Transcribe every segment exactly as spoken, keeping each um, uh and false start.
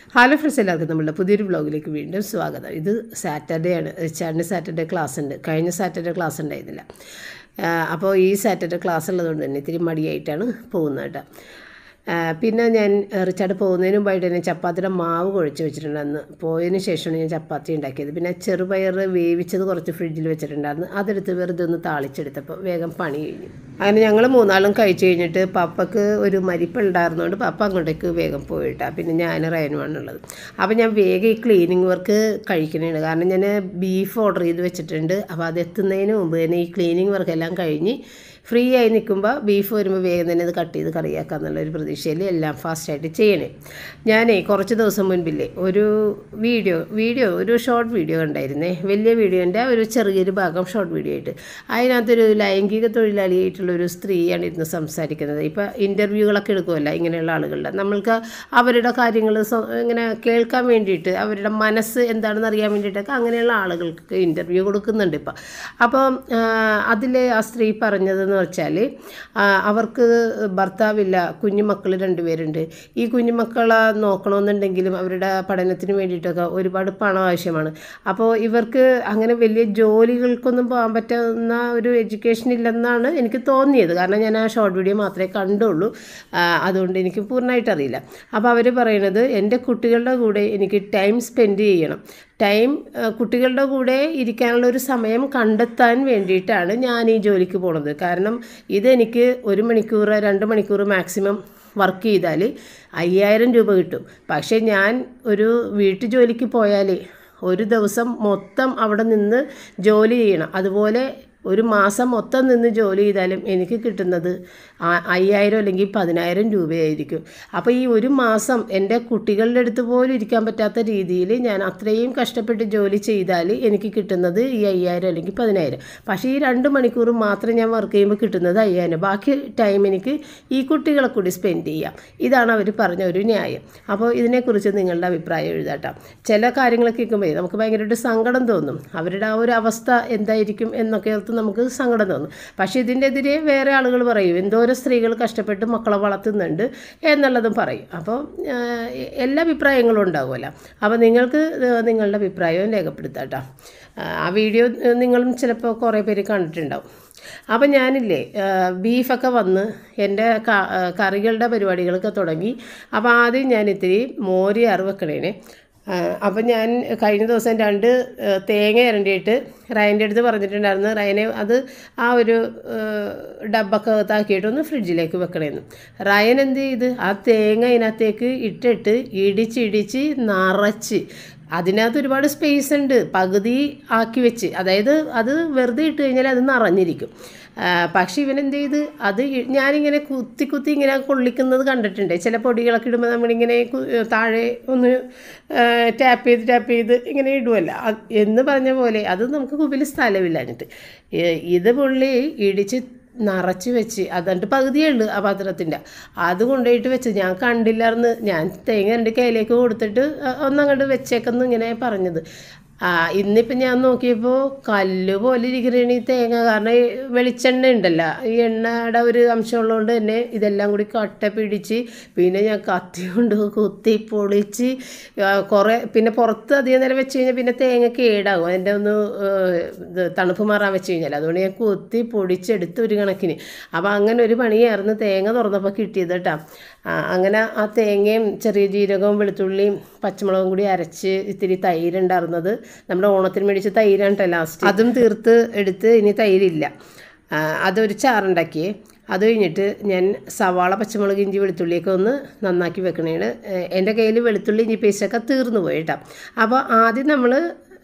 Hello friends, എല്ലാവർക്കും നമ്മളുടെ പുതിയൊരു വ്ളോഗിലേക്ക് വീണ്ടും സ്വാഗതം. ഇത് സാറ്റർഡേ ആണ്. റിച്ചാർഡിന് സാറ്റർഡേ ക്ലാസ് ഉണ്ട്. കഴിഞ്ഞ സാറ്റർഡേ ക്ലാസ് ഉണ്ടായിരുന്നില്ല. അപ്പോൾ ഈ സാറ്റർഡേ ക്ലാസ് ഉള്ളതുകൊണ്ട് തന്നെ ഇത്തിരി മടിയായിട്ടാണ് പോകുന്നത് കേട്ടോ. പിന്നെ ഞാൻ റിച്ചാർഡ് പോകുന്നതിന് മുമ്പായിട്ട് തന്നെ ചപ്പാത്തിയുടെ മാവ് കുഴച്ച് വെച്ചിട്ടുണ്ടായിരുന്നു. പോയതിന് ശേഷമാണ് ഞാൻ ചപ്പാത്തി ഉണ്ടാക്കിയത്. പിന്നെ ചെറുപയർ വേവിച്ചത് കുറച്ച് ഫ്രിഡ്ജിൽ വെച്ചിട്ടുണ്ടായിരുന്നു. അതെടുത്ത് വെറുതെ ഒന്ന് താളിച്ചെടുത്തപ്പോൾ വേഗം പണി കഴിഞ്ഞു. അങ്ങനെ ഞങ്ങൾ മൂന്നാളും കഴിച്ച് കഴിഞ്ഞിട്ട് പപ്പക്ക് ഒരു മരിപ്പുണ്ടായിരുന്നതുകൊണ്ട് പപ്പ അങ്ങോട്ടേക്ക് വേഗം പോയിട്ടാണ്. പിന്നെ ഞാൻ റയനുമാണുള്ളത്. അപ്പോൾ ഞാൻ വേഗം ഈ ക്ലീനിങ് വർക്ക് കഴിക്കണേണ്. കാരണം ഞാൻ ബീഫ് ഓർഡർ ചെയ്ത് വെച്ചിട്ടുണ്ട്. അപ്പോൾ അത് എത്തുന്നതിന് മുമ്പ് തന്നെ ഈ ക്ലീനിങ് വർക്കെല്ലാം കഴിഞ്ഞ് ഫ്രീ ആയി നിൽക്കുമ്പോൾ ബീഫ് വരുമ്പോൾ വേഗം തന്നെ ഇത് കട്ട് ചെയ്ത് കറിയാക്കുക എന്നുള്ളൊരു പ്രതീക്ഷയിൽ എല്ലാം ഫാസ്റ്റായിട്ട് ചെയ്യണേ. ഞാനേ കുറച്ച് ദിവസം മുൻപില്ലേ ഒരു വീഡിയോ വീഡിയോ ഒരു ഷോർട്ട് വീഡിയോ കണ്ടായിരുന്നേ. വലിയ വീഡിയോൻ്റെ ഒരു ചെറിയൊരു ഭാഗം ഷോർട്ട് വീഡിയോ ആയിട്ട്. അതിനകത്തൊരു ലൈംഗിക തൊഴിലാളിയായിട്ടുള്ളൊരു സ്ത്രീയാണ് ഇരുന്ന് സംസാരിക്കുന്നത്. ഇപ്പോൾ ഇൻ്റർവ്യൂകളൊക്കെ എടുക്കുമല്ലോ ഇങ്ങനെയുള്ള ആളുകളുടെ. നമ്മൾക്ക് അവരുടെ കാര്യങ്ങൾ ഇങ്ങനെ കേൾക്കാൻ വേണ്ടിയിട്ട്, അവരുടെ മനസ്സ് എന്താണെന്ന് അറിയാൻ വേണ്ടിയിട്ടൊക്കെ അങ്ങനെയുള്ള ആളുകൾക്ക് ഇൻ്റർവ്യൂ കൊടുക്കുന്നുണ്ട് ഇപ്പം. അപ്പോൾ അതിൽ ആ സ്ത്രീ പറഞ്ഞത് വെച്ചാൽ അവർക്ക് ഭർത്താവില്ല, കുഞ്ഞുമക്കൾ രണ്ടുപേരുണ്ട്. ഈ കുഞ്ഞുമക്കളെ നോക്കണമെന്നുണ്ടെങ്കിലും അവരുടെ പഠനത്തിന് വേണ്ടിയിട്ടൊക്കെ ഒരുപാട് പണം ആവശ്യമാണ്. അപ്പോൾ ഇവർക്ക് അങ്ങനെ വലിയ ജോലികൾക്കൊന്നും പോകാൻ പറ്റുന്ന ഒരു എഡ്യൂക്കേഷൻ ഇല്ലെന്നാണ് എനിക്ക് തോന്നിയത്. കാരണം ഞാൻ ആ ഷോർട്ട് വീഡിയോ മാത്രമേ കണ്ടുള്ളൂ. അതുകൊണ്ട് എനിക്ക് പൂർണ്ണമായിട്ട് അറിയില്ല. അപ്പോൾ അവർ പറയുന്നത് എൻ്റെ കുട്ടികളുടെ കൂടെ എനിക്ക് ടൈം സ്പെൻഡ് ചെയ്യണം. ടൈം കുട്ടികളുടെ കൂടെ ഇരിക്കാനുള്ള ഒരു സമയം കണ്ടെത്താൻ വേണ്ടിയിട്ടാണ് ഞാൻ ഈ ജോലിക്ക് പോണത്. കാരണം ഇതെനിക്ക് ഒരു മണിക്കൂർ രണ്ട് മണിക്കൂർ മാക്സിമം വർക്ക് ചെയ്താൽ അയ്യായിരം രൂപ കിട്ടും. പക്ഷേ ഞാൻ ഒരു വീട്ടു ജോലിക്ക് പോയാൽ ഒരു ദിവസം മൊത്തം അവിടെ നിന്ന് ജോലി ചെയ്യണം. അതുപോലെ ഒരു മാസം മൊത്തം നിന്ന് ജോലി ചെയ്താലും എനിക്ക് കിട്ടുന്നത് അയ്യായിരം അല്ലെങ്കിൽ പതിനായിരം രൂപയായിരിക്കും. അപ്പോൾ ഈ ഒരു മാസം എൻ്റെ കുട്ടികളുടെ അടുത്ത് പോലും ഇരിക്കാൻ പറ്റാത്ത രീതിയിൽ ഞാൻ അത്രയും കഷ്ടപ്പെട്ട് ജോലി ചെയ്താൽ എനിക്ക് കിട്ടുന്നത് ഈ അയ്യായിരം അല്ലെങ്കിൽ പതിനായിരം. പക്ഷേ ഈ രണ്ട് മണിക്കൂർ മാത്രം ഞാൻ വർക്ക് ചെയ്യുമ്പോൾ കിട്ടുന്നത് അയ്യായിരം. ബാക്കി ടൈം എനിക്ക് ഈ കുട്ടികളെ കൂടി സ്പെൻഡ് ചെയ്യാം. ഇതാണ് അവർ പറഞ്ഞ ഒരു ന്യായം. അപ്പോൾ ഇതിനെക്കുറിച്ച് നിങ്ങളുടെ അഭിപ്രായം എഴുതാട്ടോ. ചില കാര്യങ്ങളൊക്കെ കേൾക്കുമ്പോൾ നമുക്ക് ഭയങ്കരമായിട്ട് സങ്കടം തോന്നും. അവരുടെ ആ ഒരു അവസ്ഥ എന്തായിരിക്കും എന്നൊക്കെ ഓർത്ത് നമുക്ക് സങ്കടം തോന്നും. പക്ഷേ ഇതിൻ്റെ എതിരെ വേറെ ആളുകൾ പറയും എന്തോരം സ്ത്രീകൾ കഷ്ടപ്പെട്ട് മക്കളെ വളർത്തുന്നുണ്ട് എന്നുള്ളതും പറയും. അപ്പോൾ എല്ലാ അഭിപ്രായങ്ങളും ഉണ്ടാകുമല്ലോ. അപ്പോൾ നിങ്ങൾക്ക് നിങ്ങളുടെ അഭിപ്രായവും രേഖപ്പെടുത്താം കേട്ടോ. ആ വീഡിയോ നിങ്ങളും ചിലപ്പോൾ കുറേ പേര് കണ്ടിട്ടുണ്ടാവും. അപ്പം ഞാനില്ലേ ബീഫൊക്കെ വന്ന് എൻ്റെ കറികളുടെ പരിപാടികളൊക്കെ തുടങ്ങി. അപ്പോൾ ആദ്യം ഞാൻ ഇത്തിരി മോര് അറി വെക്കണേനെ. അപ്പം ഞാൻ കഴിഞ്ഞ ദിവസം രണ്ട് തേങ്ങ ഇരണ്ടിയിട്ട് റയൻ്റെ അടുത്ത് പറഞ്ഞിട്ടുണ്ടായിരുന്നു. റയനെ അത് ആ ഒരു ഡബ്ബൊക്കെ അകത്താക്കിയിട്ടൊന്ന് ഫ്രിഡ്ജിലേക്ക് വെക്കണമെന്ന്. റയൻ എന്ത് ചെയ്ത് ആ തേങ്ങ അതിനകത്തേക്ക് ഇട്ടിട്ട് ഇടിച്ചിടിച്ച് നിറച്ച്, അതിനകത്ത് ഒരുപാട് സ്പേസ് ഉണ്ട്, പകുതി ആക്കി വെച്ച്. അതായത് അത് വെറുതെ ഇട്ട് കഴിഞ്ഞാൽ അത് നിറഞ്ഞിരിക്കും. പക്ഷേ ഇവനെന്ത് ചെയ്ത് അത് ഞാനിങ്ങനെ കുത്തി കുത്തി ഇങ്ങനെ കൊള്ളിക്കുന്നത് കണ്ടിട്ടുണ്ട്. ചില പൊടികളൊക്കെ ഇടുമ്പോൾ നമ്മളിങ്ങനെ താഴെ ഒന്ന് ടാപ്പ് ചെയ്ത് ടാപ്പ് ചെയ്ത് ഇങ്ങനെ ഇടുമല്ലോ എന്ന് പറഞ്ഞ പോലെ അത് നമുക്ക് കുപ്പിൽ സ്ഥലമില്ലാഞ്ഞിട്ട് ഇത് പുള്ളി ഇടിച്ച് നിറച്ച് വെച്ച്. അതുകൊണ്ട് പകുതിയേ ഉള്ളു ആ പാത്രത്തിൻ്റെ. അത് കൊണ്ടുപോയിട്ട് വെച്ച് ഞാൻ കണ്ടില്ലായിരുന്നു. ഞാൻ തേങ്ങ രണ്ട് കയ്യിലേക്ക് കൊടുത്തിട്ട് ഒന്നങ്ങോട്ട് വെച്ചേക്കെന്ന് ഇങ്ങനെ പറഞ്ഞത്. ഇന്നിപ്പം ഞാൻ നോക്കിയപ്പോൾ കല്ല് പോലെ ഇരിക്കണേണ് ഈ തേങ്ങ. കാരണം വെളിച്ചെണ്ണ ഉണ്ടല്ലോ, ഈ എണ്ണയുടെ ഒരു അംശമുള്ളതുകൊണ്ട് തന്നെ ഇതെല്ലാം കൂടി കട്ട പിടിച്ച് പിന്നെ ഞാൻ കത്തി കൊണ്ട് കുത്തി പൊളിച്ച് കുറേ. പിന്നെ പുറത്ത് അധികം നേരം വെച്ച് കഴിഞ്ഞാൽ പിന്നെ തേങ്ങ കേടാകും, അതിൻ്റെ ഒന്ന് ഇത് തണുപ്പ് മാറാൻ വെച്ച് കഴിഞ്ഞാൽ. അതുകൊണ്ട് ഞാൻ കുത്തി പൊടിച്ചെടുത്ത് ഒരു കണക്കിന്. അപ്പോൾ അങ്ങനെ ഒരു പണിയായിരുന്നു തേങ്ങ തുറന്നപ്പോൾ കിട്ടിയത് കേട്ടോ. അങ്ങനെ ആ തേങ്ങയും ചെറിയ ജീരകവും വെളുത്തുള്ളിയും പച്ചമുളകും കൂടി അരച്ച് ഇത്തിരി തൈരുണ്ടായിരുന്നത്. നമ്മുടെ ഓണത്തിന് മേടിച്ച് തൈരാണ് ലാസ്റ്റ്. അതും തീർത്ത് എടുത്ത് ഇനി തൈരില്ല. അതൊരു ചാറുണ്ടാക്കിയേ. അത് കഴിഞ്ഞിട്ട് ഞാൻ സവാള പച്ചമുളക് ഇഞ്ചി വെളുത്തുള്ളിയൊക്കെ ഒന്ന് നന്നാക്കി വെക്കണേണ്. എൻ്റെ കയ്യിൽ വെളുത്തുള്ളി ഇഞ്ചി പേസ്റ്റൊക്കെ തീർന്നു പോയി കേട്ടോ. അപ്പോൾ ആദ്യം നമ്മൾ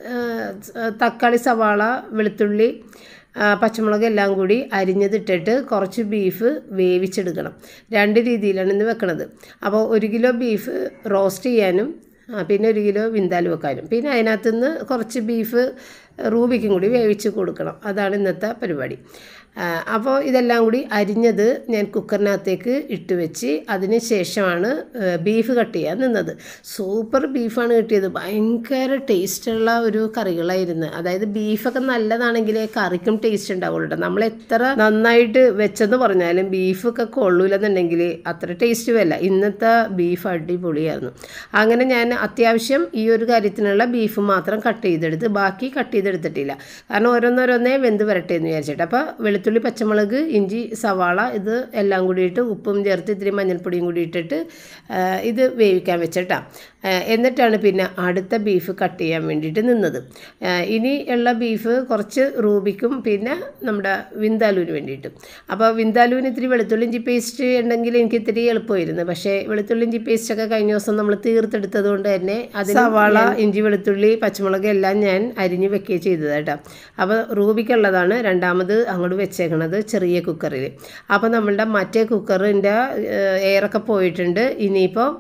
തക്കാളി സവാള വെളുത്തുള്ളി പച്ചമുളക് എല്ലാം കൂടി അരിഞ്ഞതിട്ടിട്ട് കുറച്ച് ബീഫ് വേവിച്ചെടുക്കണം. രണ്ട് രീതിയിലാണ് ഇന്ന് വെക്കണത്. അപ്പോൾ ഒരു കിലോ ബീഫ് റോസ്റ്റ് ചെയ്യാനും പിന്നെ ഒരു കിലോ വിന്താൽ വെക്കാനും പിന്നെ അതിനകത്തുനിന്ന് കുറച്ച് ബീഫ് റൂബിക്കും കൂടി വേവിച്ച് കൊടുക്കണം. അതാണ് ഇന്നത്തെ പരിപാടി. അപ്പോൾ ഇതെല്ലാം കൂടി അരിഞ്ഞത് ഞാൻ കുക്കറിനകത്തേക്ക് ഇട്ട് വെച്ച് അതിന് ശേഷമാണ് ബീഫ് കട്ട് ചെയ്യാൻ നിന്നത്. സൂപ്പർ ബീഫാണ് കിട്ടിയത്. ഭയങ്കര ടേസ്റ്റുള്ള ഒരു കറികളായിരുന്നു. അതായത് ബീഫൊക്കെ നല്ലതാണെങ്കിലേ കറിക്കും ടേസ്റ്റ് ഉണ്ടാവുള്ളൂ. നമ്മൾ എത്ര നന്നായിട്ട് വെച്ചെന്ന് പറഞ്ഞാലും ബീഫൊക്കെ കൊള്ളൂലെന്നുണ്ടെങ്കിൽ അത്ര ടേസ്റ്റ് വരില്ല. ഇന്നത്തെ ബീഫ് അടിപൊളിയായിരുന്നു. അങ്ങനെ ഞാൻ അത്യാവശ്യം ഈ ഒരു കാര്യത്തിനുള്ള ബീഫ് മാത്രം കട്ട് ചെയ്തെടുത്ത് ബാക്കി കട്ട് ചെയ്തെടുത്തിട്ടില്ല. കാരണം ഓരോന്നോരോന്നേ വെന്ത് വരട്ടെ എന്ന് വിചാരിച്ചിട്ട്. അപ്പോൾ വെളുത്തുള്ളി, പച്ചമുളക്, ഇഞ്ചി, സവാള ഇത് എല്ലാം കൂടിയിട്ട് ഉപ്പും ചേർത്ത് ഇത്തിരി മഞ്ഞൾപ്പൊടിയും കൂടി ഇട്ടിട്ട് ഇത് വേവിക്കാൻ വെച്ചിട്ടാണ്. എന്നിട്ടാണ് പിന്നെ അടുത്ത ബീഫ് കട്ട് ചെയ്യാൻ വേണ്ടിയിട്ട് നിന്നത്. ഇനി ഉള്ള ബീഫ് കുറച്ച് റൂബിക്കും പിന്നെ നമ്മുടെ വിന്താലുവിന് വേണ്ടിയിട്ട്. അപ്പോൾ വിന്താലുവിന് ഇത്തിരി വെളുത്തുള്ളി ഇഞ്ചി പേസ്റ്റ് ഉണ്ടെങ്കിൽ എനിക്ക് ഇത്തിരി എളുപ്പമായിരുന്നു. പക്ഷേ വെളുത്തുള്ളി ഇഞ്ചി പേസ്റ്റൊക്കെ കഴിഞ്ഞ ദിവസം നമ്മൾ തീർത്തെടുത്തത് കൊണ്ട് തന്നെ അത് സവാള, ഇഞ്ചി, വെളുത്തുള്ളി, പച്ചമുളക് എല്ലാം ഞാൻ അരിഞ്ഞ് വെക്കുകയും ചെയ്തത് കേട്ടോ. അപ്പോൾ റൂബിക്കുള്ളതാണ് രണ്ടാമത് അങ്ങോട്ട് വെച്ചേക്കണത് ചെറിയ കുക്കറിൽ. അപ്പോൾ നമ്മളുടെ മറ്റേ കുക്കറിൻ്റെ എയറൊക്കെ പോയിട്ടുണ്ട്. ഇനിയിപ്പോൾ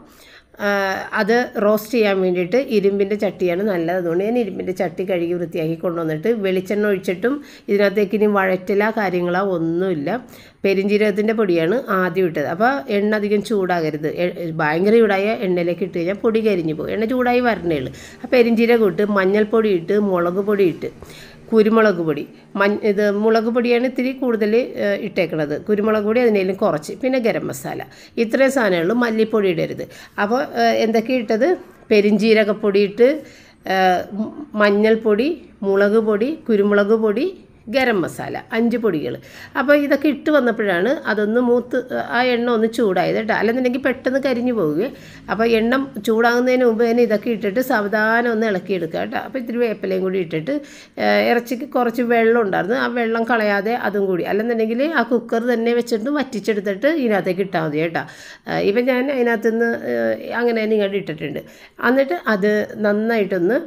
അത് റോസ്റ്റ് ചെയ്യാൻ വേണ്ടിയിട്ട് ഇരുമ്പിൻ്റെ ചട്ടിയാണ് നല്ലത്. അതുകൊണ്ട് ഞാൻ ഇരുമ്പിൻ്റെ ചട്ടി കഴുകി വൃത്തിയാക്കി കൊണ്ടുവന്നിട്ട് വെളിച്ചെണ്ണ ഒഴിച്ചിട്ടും ഇതിനകത്തേക്ക് ഇനി വഴറ്റില കാര്യങ്ങളോ ഒന്നുമില്ല. പെരിഞ്ജീരകത്തിൻ്റെ പൊടിയാണ് ആദ്യം ഇട്ടത്. അപ്പോൾ എണ്ണ അധികം ചൂടാകരുത്. ഭയങ്കര ചൂടായ എണ്ണയിലേക്ക് ഇട്ട് കഴിഞ്ഞാൽ പൊടി കരിഞ്ഞു പോകും. എണ്ണ ചൂടായി വരണേ ഉള്ളൂ. അപ്പോൾ പെരിഞ്ജീരകം ഇട്ട് മഞ്ഞൾപ്പൊടി ഇട്ട് മുളക് പൊടി ഇട്ട് കുരുമുളക് പൊടി മഞ്ഞ ഇത് മുളക് പൊടിയാണ് ഇത്തിരി കൂടുതൽ ഇട്ടേക്കണത്. കുരുമുളക് പൊടി അതിനേലും കുറച്ച് പിന്നെ ഗരം മസാല ഇത്രയും സാധനമുള്ളൂ. മല്ലിപ്പൊടി ഇടരുത്. അപ്പോൾ എന്തൊക്കെ ഇട്ടത്? പെരിഞ്ജീരകപ്പൊടി ഇട്ട് മഞ്ഞൾപ്പൊടി, മുളക് പൊടി, കുരുമുളക് പൊടി, ഗരം മസാല അഞ്ച് പൊടികൾ. അപ്പോൾ ഇതൊക്കെ ഇട്ട് വന്നപ്പോഴാണ് അതൊന്ന് മൂത്ത് ആ എണ്ണ ഒന്ന് ചൂടായത് കേട്ടോ. അല്ലെന്നുണ്ടെങ്കിൽ പെട്ടെന്ന് കരിഞ്ഞു പോവുകയെ. അപ്പോൾ എണ്ണ ചൂടാകുന്നതിന് മുമ്പ് തന്നെ ഇതൊക്കെ ഇട്ടിട്ട് സാവധാനം ഒന്ന് ഇളക്കിയെടുക്കുക കേട്ടോ. അപ്പോൾ ഇത്തിരി വേപ്പിലയും കൂടി ഇട്ടിട്ട് ഇറച്ചിക്ക് കുറച്ച് വെള്ളം ഉണ്ടായിരുന്നു. ആ വെള്ളം കളയാതെ അതും കൂടി അല്ലെന്നുണ്ടെങ്കിൽ ആ കുക്കർ തന്നെ വെച്ചിട്ട് വറ്റിച്ചെടുത്തിട്ട് ഇതിനകത്തേക്ക് ഇട്ടാൽ മതി കേട്ടോ. ഇപ്പം ഞാൻ അതിനകത്തുനിന്ന് അങ്ങനെ തന്നെ ഇങ്ങോട്ട് ഇട്ടിട്ടുണ്ട്. എന്നിട്ട് അത് നന്നായിട്ടൊന്ന്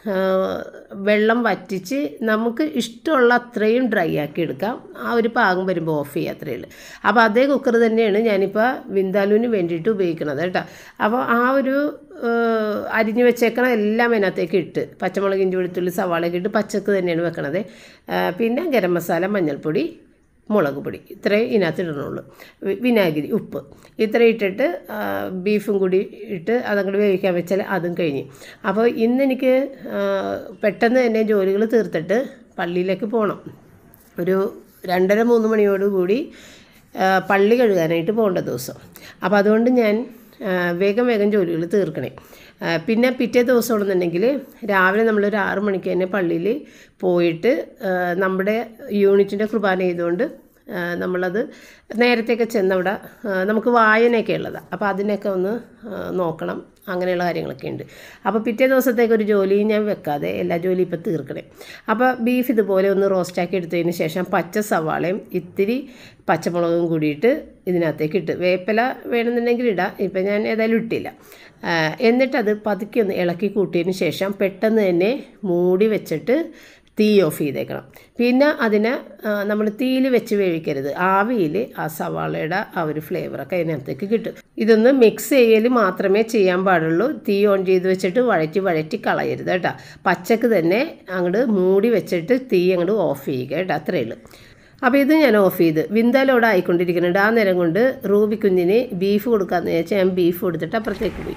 വെള്ളം വറ്റിച്ച് നമുക്ക് ഇഷ്ടമുള്ള അത്രയും ഡ്രൈ ആക്കി എടുക്കാം. ആ ഒരു പാകം വരുമ്പോൾ ഓഫ് ചെയ്യുക, അത്രയേ ഉള്ളൂ. അപ്പോൾ അതേ കുക്കർ തന്നെയാണ് ഞാനിപ്പോൾ വിന്താലുവിന് വേണ്ടിയിട്ട് ഉപയോഗിക്കുന്നത് കേട്ടോ. അപ്പോൾ ആ ഒരു അരിഞ്ഞു വെച്ചേക്കണം എല്ലാം അതിനകത്തേക്ക് ഇട്ട് പച്ചമുളക്, ഇഞ്ചി, വെളുത്തുള്ളി, സവാളയൊക്കെ ഇട്ട് പച്ചക്ക് തന്നെയാണ് വെക്കണത്. പിന്നെ ഗരം മസാല, മഞ്ഞൾപ്പൊടി, മുളക് പൊടി ഇത്രയും ഇതിനകത്ത് ഇടണുള്ളൂ. വിനാഗിരി, ഉപ്പ് ഇത്രയും ഇട്ടിട്ട് ബീഫും കൂടി ഇട്ട് അതങ്ങോട്ട് വേവിക്കാൻ വെച്ചാൽ അതും കഴിഞ്ഞ്. അപ്പോൾ ഇന്നെനിക്ക് പെട്ടെന്ന് തന്നെ ജോലികൾ തീർത്തിട്ട് പള്ളിയിലേക്ക് പോകണം. ഒരു രണ്ടര മൂന്ന് മണിയോടുകൂടി പള്ളി കഴുകാനായിട്ട് പോകേണ്ട ദിവസം. അപ്പോൾ അതുകൊണ്ട് ഞാൻ വേഗം വേഗം ജോലികൾ തീർക്കണേ. പിന്നെ പിറ്റേ ദിവസം ഉണ്ടെന്നുണ്ടെങ്കിൽ രാവിലെ നമ്മളൊരു ആറ് മണിക്ക് തന്നെ പള്ളിയിൽ പോയിട്ട് നമ്മുടെ യൂണിറ്റിൻ്റെ കുർബാന ചെയ്തുകൊണ്ട് നമ്മളത് നേരത്തെയൊക്കെ ചെന്നവിടെ നമുക്ക് വായനയൊക്കെ ഉള്ളതാണ്. അപ്പോൾ അതിനൊക്കെ ഒന്ന് നോക്കണം. അങ്ങനെയുള്ള കാര്യങ്ങളൊക്കെ ഉണ്ട്. അപ്പോൾ പിറ്റേ ദിവസത്തേക്ക് ഒരു ജോലിയും ഞാൻ വെക്കാതെ എല്ലാ ജോലിയും ഇപ്പോൾ തീർക്കണേ. അപ്പോൾ ബീഫ് ഇതുപോലെ ഒന്ന് റോസ്റ്റാക്കി എടുത്തതിന് ശേഷം പച്ച സവാളയും ഇത്തിരി പച്ചമുളകും കൂടിയിട്ട് ഇതിനകത്തേക്ക് ഇട്ട് വേപ്പില വേണമെന്നുണ്ടെങ്കിൽ ഇടാം. ഇപ്പം ഞാൻ ഏതായാലും ഇട്ടില്ല. എന്നിട്ടത് പതുക്കെ ഒന്ന് ഇളക്കി കൂട്ടിയതിന് ശേഷം പെട്ടെന്ന് തന്നെ മൂടി വെച്ചിട്ട് തീ ഓഫ് ചെയ്തേക്കണം. പിന്നെ അതിനെ നമ്മൾ തീയിൽ വെച്ച് വേവിക്കരുത്. ആവിയിൽ ആ സവാളയുടെ ആ ഒരു ഫ്ലേവറൊക്കെ അതിനകത്തേക്ക് കിട്ടും. ഇതൊന്ന് മിക്സ് ചെയ്യൽ മാത്രമേ ചെയ്യാൻ പാടുള്ളൂ. തീ ഓൺ ചെയ്ത് വെച്ചിട്ട് വഴറ്റി വഴറ്റി കളയരുത് കേട്ടോ. പച്ചക്ക് തന്നെ അങ്ങോട്ട് മൂടി വെച്ചിട്ട് തീ അങ്ങോട്ട് ഓഫ് ചെയ്യുക കേട്ടോ. അത്രയേ ഉള്ളൂ. അപ്പോൾ ഇത് ഞാൻ ഓഫ് ചെയ്ത് വിന്താലോടെ ആയിക്കൊണ്ടിരിക്കുന്നുണ്ട്. ആ നേരം കൊണ്ട് റൂബി കുഞ്ഞിന് ബീഫ് കൊടുക്കാമെന്ന് വിചാരിച്ചാൽ ഞാൻ ബീഫ് കൊടുത്തിട്ട് അപ്പുറത്തേക്ക് പോയി.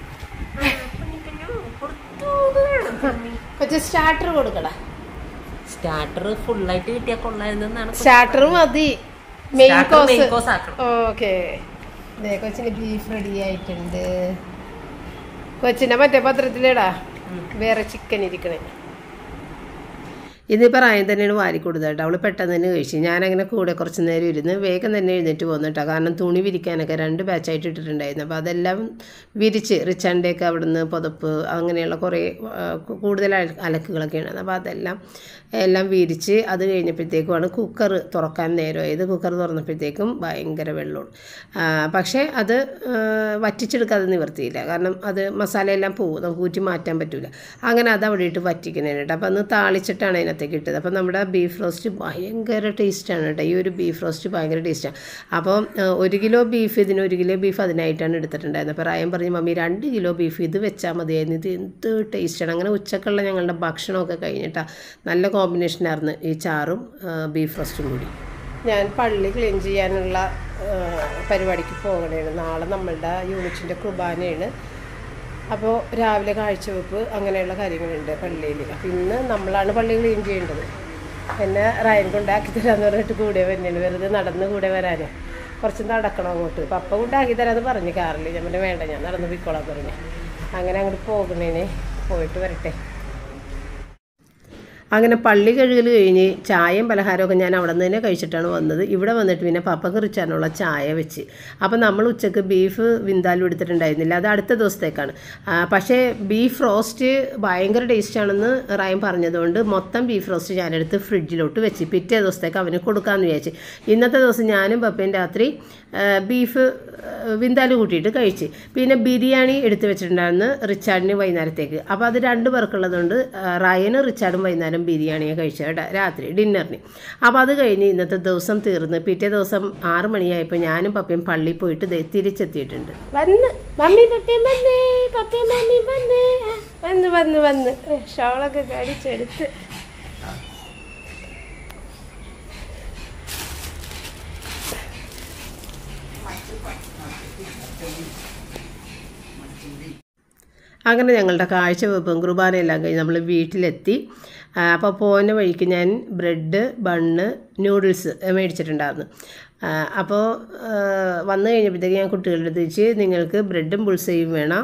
പക്ഷേ സ്റ്റാർട്ടർ കൊടുക്കടാ. സ്റ്റാർട്ടർ ഫുള്ളായിട്ട് കിട്ടിയാൽ കൊള്ളായിരുന്നാണ്. സ്റ്റാർട്ടർ മതി, മെയിൻ കോഴ്സ്. ഓക്കെ, കൊച്ചിന് ബീഫ് റെഡി ആയിട്ടുണ്ട്. കൊച്ചിനെ മറ്റേ പത്രത്തിലേടാ വേറെ ചിക്കൻ ഇരിക്കണേ. ഇതിപ്പോൾ റായം തന്നെയാണ് വാരി കൊടുത്തത്. അവൾ പെട്ടെന്ന് തന്നെ കഴിച്ചു. ഞാനങ്ങനെ കൂടെ കുറച്ച് നേരം ഇരുന്ന് വേഗം തന്നെ എഴുന്നേറ്റ് പോന്നിട്ടാ. കാരണം തുണി വിരിക്കാനൊക്കെ രണ്ട് ബാച്ചായിട്ട് ഇട്ടിട്ടുണ്ടായിരുന്നു. അപ്പോൾ അതെല്ലാം വിരിച്ച് റിച്ചാൻ്റെയൊക്കെ അവിടെ നിന്ന് പുതപ്പ് അങ്ങനെയുള്ള കുറേ കൂടുതൽ അലക്കുകളൊക്കെയാണ്. അപ്പോൾ അതെല്ലാം എല്ലാം വിരിച്ച് അത് കഴിഞ്ഞപ്പോഴത്തേക്കുമാണ് കുക്കർ തുറക്കാൻ നേരമായത്. കുക്കർ തുറന്നപ്പോഴത്തേക്കും ഭയങ്കര വെള്ളമാണ്. പക്ഷേ അത് വറ്റിച്ചെടുക്കാതെ നിവർത്തിയില്ല. കാരണം അത് മസാലയെല്ലാം പോകും, നമുക്ക് ഊറ്റി മാറ്റാൻ പറ്റില്ല. അങ്ങനെ അത് അവിടെ ഇട്ട് വറ്റിക്കുന്നതിനായിട്ട്. അപ്പോൾ അന്ന് താളിച്ചിട്ടാണ് അതിനകത്തേക്ക് ഇട്ടത്. അപ്പോൾ നമ്മുടെ ബീഫ് റോസ്റ്റ് ഭയങ്കര ടേസ്റ്റാണ് കേട്ടോ. ഈ ഒരു ബീഫ് റോസ്റ്റ് ഭയങ്കര ടേസ്റ്റാണ്. അപ്പോൾ ഒരു കിലോ ബീഫ് ഇതിന് ഒരു കിലോ ബീഫ് അതിനായിട്ടാണ് എടുത്തിട്ടുണ്ടായിരുന്നത്. അപ്പോൾ റായം പറഞ്ഞു, മമ്മി രണ്ട് കിലോ ബീഫ് ഇത് വെച്ചാൽ മതിയായിരുന്നു, ഇത് എന്ത് ടേസ്റ്റാണ്. അങ്ങനെ ഉച്ചക്കുള്ള ഞങ്ങളുടെ ഭക്ഷണമൊക്കെ കഴിഞ്ഞിട്ടാണ്. നല്ല കോമ്പിനേഷനായിരുന്നു ഈ ചാറും ബീഫ് റോസ്റ്റും കൂടി. ഞാൻ പള്ളി ക്ലീൻ ചെയ്യാനുള്ള പരിപാടിക്ക് പോകണേണ്. നാളെ നമ്മളുടെ യൂണിറ്റിൻ്റെ കുർബാനയാണ്. അപ്പോൾ രാവിലെ കാഴ്ചവെപ്പ് അങ്ങനെയുള്ള കാര്യങ്ങളുണ്ട് പള്ളിയിൽ. അപ്പോൾ ഇന്ന് നമ്മളാണ് പള്ളി ക്ലീൻ ചെയ്യേണ്ടത്. എന്നെ റയൻ കൊണ്ടാക്കി തരാമെന്ന് പറഞ്ഞിട്ട് കൂടെ വരുന്നുണ്ട്. വെറുതെ നടന്ന് കൂടെ വരാനേ, കുറച്ച് നടക്കണം അങ്ങോട്ട്. പപ്പ കൊണ്ടാക്കി തരാമെന്ന് പറഞ്ഞു കാറിൽ. ഞാൻ പിന്നെ വേണ്ട, ഞാൻ നടന്ന് പോയിക്കോളാൻ പറഞ്ഞു. അങ്ങനെ അങ്ങോട്ട് പോകണേനെ, പോയിട്ട് വരട്ടെ. അങ്ങനെ പള്ളി കഴുകൽ കഴിഞ്ഞ് ചായയും പലഹാരമൊക്കെ ഞാൻ അവിടെ നിന്ന് തന്നെ കഴിച്ചിട്ടാണ് വന്നത്. ഇവിടെ വന്നിട്ട് പിന്നെ പപ്പക്ക് റിച്ചാനുള്ള ചായ വെച്ച്. അപ്പോൾ നമ്മൾ ഉച്ചക്ക് ബീഫ് വിന്താലും എടുത്തിട്ടുണ്ടായിരുന്നില്ല, അത് അടുത്ത ദിവസത്തേക്കാണ്. പക്ഷേ ബീഫ് റോസ്റ്റ് ഭയങ്കര ടേസ്റ്റാണെന്ന് റയൻ പറഞ്ഞതുകൊണ്ട് മൊത്തം ബീഫ് റോസ്റ്റ് ഞാനെടുത്ത് ഫ്രിഡ്ജിലോട്ട് വെച്ച് പിറ്റേ ദിവസത്തേക്ക് അവന് കൊടുക്കാമെന്ന് വിചാരിച്ച്. ഇന്നത്തെ ദിവസം ഞാനും പപ്പയും രാത്രി ബീഫ് വിന്താല് കൂട്ടിയിട്ട് കഴിച്ച്. പിന്നെ ബിരിയാണി എടുത്ത് വെച്ചിട്ടുണ്ടായിരുന്നു റിച്ചാർഡിന് വൈകുന്നേരത്തേക്ക്. അപ്പോൾ അത് രണ്ട് പേർക്കുള്ളതുകൊണ്ട് റയന് റിച്ചാർഡും വൈകുന്നേരം ബിരിയാണിയെ കഴിച്ച കേട്ടോ രാത്രി ഡിന്നറിന്. അപ്പോൾ അത് കഴിഞ്ഞ് ഇന്നത്തെ ദിവസം തീർന്ന് പിറ്റേ ദിവസം ആറ് മണിയായപ്പോൾ ഞാനും പപ്പയും പള്ളിയിൽ പോയിട്ട് തിരിച്ചെത്തിയിട്ടുണ്ട്. വന്ന് മമ്മി പപ്പയും വന്നേ, പപ്പയും മമ്മി വന്നേ, വന്ന് വന്ന് വന്ന് ഷോളൊക്കെ കടിച്ചെടുത്ത് അങ്ങനെ ഞങ്ങളുടെ കാഴ്ചവെപ്പും കുർബാനയെല്ലാം കഴിഞ്ഞ് നമ്മൾ വീട്ടിലെത്തി. അപ്പോൾ പോകുന്ന വഴിക്ക് ഞാൻ ബ്രെഡ്, ബണ്ണ്, നൂഡിൽസ് മേടിച്ചിട്ടുണ്ടായിരുന്നു. അപ്പോൾ വന്നു കഴിഞ്ഞപ്പോഴത്തേക്ക് ഞാൻ കുട്ടികളുടെ തിരിച്ച് നിങ്ങൾക്ക് ബ്രെഡും ബുൾസയും വേണം,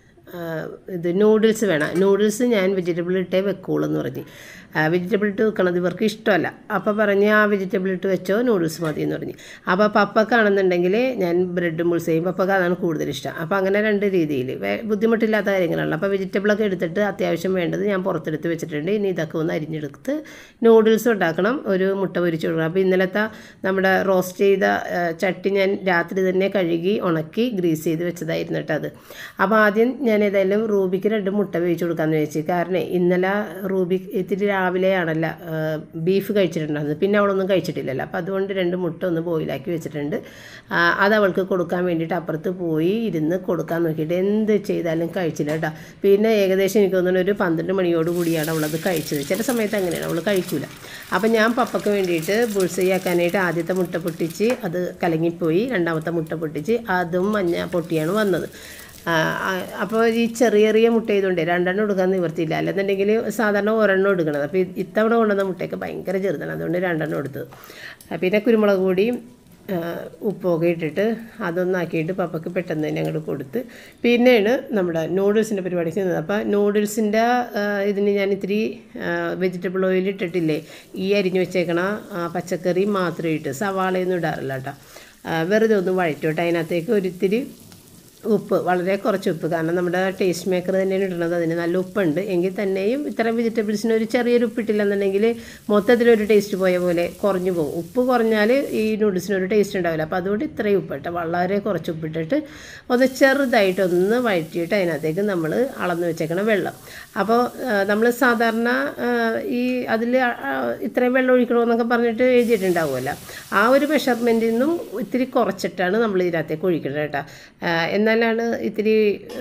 ഇത് നൂഡിൽസ് വേണം. നൂഡിൽസ് ഞാൻ വെജിറ്റബിൾ ഇട്ടേ വെക്കുള്ളൂ എന്ന് പറഞ്ഞ്. വെജിറ്റബിൾ ഇട്ട് വെക്കണത് ഇവർക്ക് ഇഷ്ടമല്ല. അപ്പോൾ പറഞ്ഞ് ആ വെജിറ്റബിൾ ഇട്ട് വെച്ചോ, നൂഡിൽസ് മതി എന്ന് പറഞ്ഞ്. അപ്പോൾ പപ്പക്കാണെന്നുണ്ടെങ്കിൽ ഞാൻ ബ്രെഡും ബുൾസയും, പപ്പക്ക് അതാണ് കൂടുതൽ ഇഷ്ടം. അപ്പോൾ അങ്ങനെ രണ്ട് രീതിയിൽ ബുദ്ധിമുട്ടില്ലാത്ത കാര്യങ്ങളാണ്. അപ്പോൾ വെജിറ്റബിളൊക്കെ എടുത്തിട്ട് അത്യാവശ്യം വേണ്ടത് ഞാൻ പുറത്തെടുത്ത് വെച്ചിട്ടുണ്ട്. ഇനി ഇതൊക്കെ ഒന്ന് അരിഞ്ഞെടുത്ത് നൂഡിൽസ് ഉണ്ടാക്കണം, ഒരു മുട്ട പൊരിച്ച് കൊടുക്കണം. അപ്പോൾ ഇന്നലത്തെ നമ്മുടെ റോസ്റ്റ് ചെയ്ത ചട്ടി ഞാൻ രാത്രി തന്നെ കഴുകി ഉണക്കി ഗ്രീസ് ചെയ്ത് വെച്ചതായിരുന്നു കേട്ടോ അത്. അപ്പോൾ ആദ്യം ഞാൻ ഏതായാലും റൂബിക്ക് രണ്ട് മുട്ട വേവിച്ച് കൊടുക്കാമെന്ന് വെച്ച്. കാരണം ഇന്നലെ റൂബി ഇത്തിരി രാവിലെയാണല്ലോ ബീഫ് കഴിച്ചിട്ടുണ്ടായിരുന്നത്, പിന്നെ അവളൊന്നും കഴിച്ചിട്ടില്ലല്ലോ. അപ്പോൾ അതുകൊണ്ട് രണ്ട് മുട്ട ഒന്ന് ബോയിലാക്കി വെച്ചിട്ടുണ്ട്. അത് അവൾക്ക് കൊടുക്കാൻ വേണ്ടിയിട്ട് അപ്പുറത്ത് പോയി ഇരുന്ന് കൊടുക്കാൻ നോക്കിയിട്ട് എന്ത് ചെയ്താലും കഴിച്ചില്ല കേട്ടോ. പിന്നെ ഏകദേശം എനിക്ക് തോന്നുന്നു ഒരു പന്ത്രണ്ട് മണിയോട് കൂടിയാണ് അവളത് കഴിച്ചത്. ചില സമയത്ത് അങ്ങനെയാണ്, അവൾ കഴിക്കൂല. അപ്പോൾ ഞാൻ പപ്പയ്ക്ക് വേണ്ടിയിട്ട് ബുൾസൈയാക്കാനായിട്ട് ആദ്യത്തെ മുട്ട പൊട്ടിച്ച് അത് കലങ്ങിപ്പോയി, രണ്ടാമത്തെ മുട്ട പൊട്ടിച്ച് അതും മഞ്ഞ പൊട്ടിയാണ് വന്നത്. അപ്പോൾ ഈ ചെറിയ ചെറിയ മുട്ട ചെയ്തുകൊണ്ട് രണ്ടെണ്ണം എടുക്കാൻ നിവർത്തിയില്ല. അല്ലെന്നുണ്ടെങ്കിൽ സാധാരണ ഒരെണ്ണം എടുക്കണത്. അപ്പോൾ ഇത്തവണ കൊണ്ടുവന്ന മുട്ടയൊക്കെ ഭയങ്കര ചെറുതാണ്, അതുകൊണ്ട് രണ്ടെണ്ണം എടുത്തത്. പിന്നെ കുരുമുളക് പൊടിയും ഉപ്പൊക്കെ ഇട്ടിട്ട് അതൊന്നാക്കിയിട്ട് പപ്പയ്ക്ക് പെട്ടെന്ന് തന്നെ അങ്ങോട്ട് കൊടുത്ത് പിന്നെയാണ് നമ്മുടെ നൂഡിൽസിൻ്റെ പരിപാടി ചെയ്യുന്നത്. അപ്പോൾ നൂഡിൽസിൻ്റെ ഇതിന് ഞാൻ ഇത്തിരി വെജിറ്റബിൾ ഓയിൽ ഇട്ടിട്ടില്ലേ, ഈ അരിഞ്ഞു വെച്ചേക്കണ പച്ചക്കറി മാത്രം ഇട്ട്, സവാളയൊന്നും ഇടാറില്ല കേട്ടോ. വെറുതെ ഒന്ന് വഴറ്റോട്ടെ. അതിനകത്തേക്ക് ഒരിത്തിരി ഉപ്പ്, വളരെ കുറച്ച് ഉപ്പ്, കാരണം നമ്മുടെ ടേസ്റ്റ് മേക്കർ തന്നെയാണ് ഇടുന്നത്, അതിന് നല്ല ഉപ്പുണ്ട്. എങ്കിൽ തന്നെയും ഇത്തരം വെജിറ്റബിൾസിന് ഒരു ചെറിയൊരു ഉപ്പിട്ടില്ലെന്നുണ്ടെങ്കിൽ മൊത്തത്തിലൊരു ടേസ്റ്റ് പോയ പോലെ കുറഞ്ഞു പോകും. ഉപ്പ് കുറഞ്ഞാൽ ഈ നൂഡിൽസിനൊരു ടേസ്റ്റ് ഉണ്ടാവില്ല. അപ്പോൾ അതുകൊണ്ട് ഇത്രയും ഉപ്പിട്ട് വളരെ കുറച്ച് ഉപ്പിട്ടിട്ട് ഒന്ന് ചെറുതായിട്ടൊന്ന് വഴറ്റിയിട്ട് അതിനകത്തേക്ക് നമ്മൾ അളന്ന് വെച്ചേക്കണം വെള്ളം. അപ്പോൾ നമ്മൾ സാധാരണ ഈ അതിൽ ഇത്രയും വെള്ളം ഒഴിക്കണമെന്നൊക്കെ പറഞ്ഞിട്ട് എഴുതിയിട്ടുണ്ടാവുമല്ലോ, ആ ഒരു മെഷർമെൻറ്റിൽ നിന്നും ഇത്തിരി കുറച്ചിട്ടാണ് നമ്മൾ ഇതിനകത്തേക്ക് ഒഴിക്കുന്നത് കേട്ടോ. എന്നാലാണ് ഇത്തിരി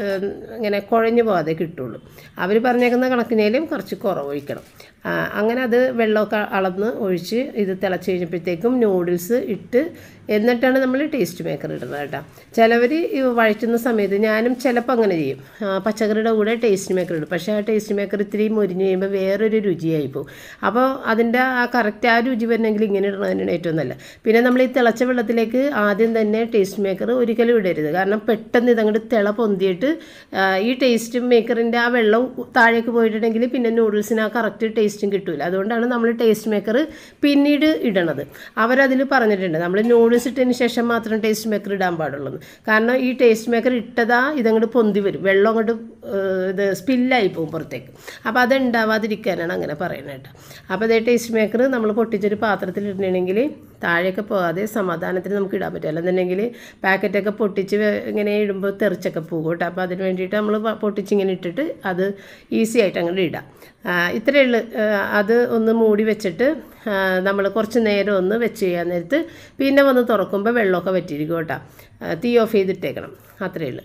ഇങ്ങനെ കുഴഞ്ഞു പോകാതെ കിട്ടുള്ളൂ. അവർ പറഞ്ഞേക്കുന്ന കണക്കിനേലും കുറച്ച് കുറവ് ഒഴിക്കണം. അങ്ങനെ അത് വെള്ളമൊക്കെ അളന്ന് ഒഴിച്ച് ഇത് തിളച്ച് കഴിഞ്ഞപ്പോഴത്തേക്കും നൂഡിൽസ് ഇട്ട് എന്നിട്ടാണ് നമ്മൾ ടേസ്റ്റ് മേക്കർ ഇടുന്നത് കേട്ടോ. ചിലവർ ഈ വഴറ്റുന്ന സമയത്ത്, ഞാനും ചിലപ്പോൾ അങ്ങനെ ചെയ്യും, പച്ചക്കറിയുടെ കൂടെ ടേസ്റ്റ് മേക്കർ ഇടും. പക്ഷേ ആ ടേസ്റ്റ് മേക്കർ ഇത്തിരി മുരിഞ്ഞ് കഴിയുമ്പോൾ വേറൊരു രുചിയായി പോകും. അപ്പോൾ അതിൻ്റെ ആ കറക്റ്റ് ആ രുചി വരണമെങ്കിൽ ഇങ്ങനെ ഇടുന്നതിനാണ് ഏറ്റവും നല്ലത്. പിന്നെ നമ്മൾ ഈ തിളച്ച വെള്ളത്തിലേക്ക് ആദ്യം തന്നെ ടേസ്റ്റ് മേക്കർ ഒരിക്കലും ഇടരുത്, കാരണം പെട്ടെന്ന് ഇതങ്ങോട്ട് തിള പൊന്തിയിട്ട് ഈ ടേസ്റ്റ് മേക്കറിൻ്റെ ആ വെള്ളം താഴേക്ക് പോയിട്ടുണ്ടെങ്കിൽ പിന്നെ നൂഡിൽസിന് ആ കറക്റ്റ് ടേസ്റ്റും കിട്ടില്ല. അതുകൊണ്ടാണ് നമ്മൾ ടേസ്റ്റ് മേക്കർ പിന്നീട് ഇടണത്. അവരതിൽ പറഞ്ഞിട്ടുണ്ട് നമ്മൾ നൂഡിൽസ് ഇട്ടതിന് ശേഷം മാത്രം ടേസ്റ്റ് മേക്കർ ഇടാൻ പാടുള്ളൂ. കാരണം ഈ ടേസ്റ്റ് മേക്കർ ഇട്ടതാ ഇതങ്ങോട്ട് പൊന്തി വരും, വെള്ളം അങ്ങോട്ട് ഇത് സ്പില്ലായി പോകും പുറത്തേക്ക്. അപ്പോൾ അത് ഉണ്ടാവാതിരിക്കാനാണ് അങ്ങനെ പറയുന്നത് കേട്ടോ. അപ്പോൾ അതേ ടേസ്റ്റ് മേക്കർ നമ്മൾ പൊട്ടിച്ചൊരു പാത്രത്തിൽ ഇടണമെങ്കിൽ താഴെയൊക്കെ പോകാതെ സമാധാനത്തിന് നമുക്ക് ഇടാൻ പറ്റും. അല്ലെന്നുണ്ടെങ്കിൽ പാക്കറ്റൊക്കെ പൊട്ടിച്ച് ഇങ്ങനെ ഇടുമ്പോൾ തെറിച്ചൊക്കെ പോകും കേട്ടോ. അപ്പോൾ അതിന് വേണ്ടിയിട്ട് നമ്മൾ പൊട്ടിച്ചിങ്ങനെ ഇട്ടിട്ട് അത് ഈസി ആയിട്ട് അങ്ങോട്ട് ഇടാം. ഇത്രയേ ഉള്ളൂ. അത് ഒന്ന് മൂടി വെച്ചിട്ട് നമ്മൾ കുറച്ച് നേരം ഒന്ന് വെച്ച് ചെയ്യാൻ നേരത്ത് പിന്നെ വന്ന് തുറക്കുമ്പോൾ വെള്ളമൊക്കെ വറ്റിയിരിക്കും കേട്ടോ. തീ ഓഫ് ചെയ്തിട്ടേക്കണം, അത്രയേ ഉള്ളൂ.